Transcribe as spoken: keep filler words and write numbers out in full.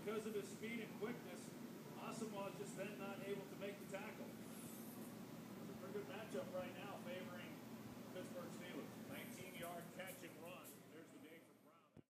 because of his speed and quickness, Asamoah just then not able to make the tackle. It's a pretty good matchup right now.